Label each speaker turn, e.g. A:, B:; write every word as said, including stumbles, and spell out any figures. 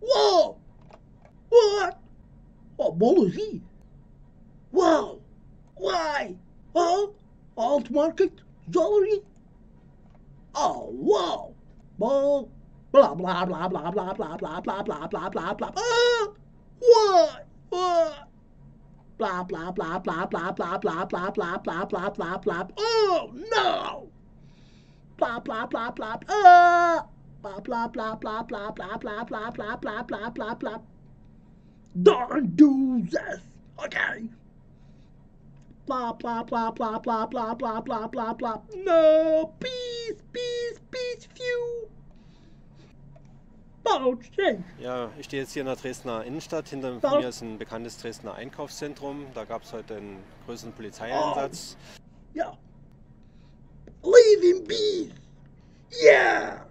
A: Whoa! What? Oh, policy? Wow! Why? Huh? Altmarkt-Galerie? Oh, wow! Blah, blah, blah, blah, blah, blah, blah, blah, blah, blah, blah, blah, blah. Ah! What? What? Blah, blah, blah, blah, blah, blah, blah, blah, blah, blah, blah, blah, blah. Oh, no! Blah, blah, blah, blah, ah! Blah, blah, blah, blah, blah, blah, blah, blah, blah, blah, blah, blah, blah. Don't do this, okay? Blah, blah, blah, blah, blah, blah, blah, blah, blah, blah. No, peace, peace, peace, phew.
B: Ja, ich stehe jetzt hier in der Dresdner Innenstadt. Hinter mir ist ein bekanntes Dresdner Einkaufszentrum. Da gab es heute einen größeren Polizeieinsatz.
A: Ja. Leave in peace. Yeah.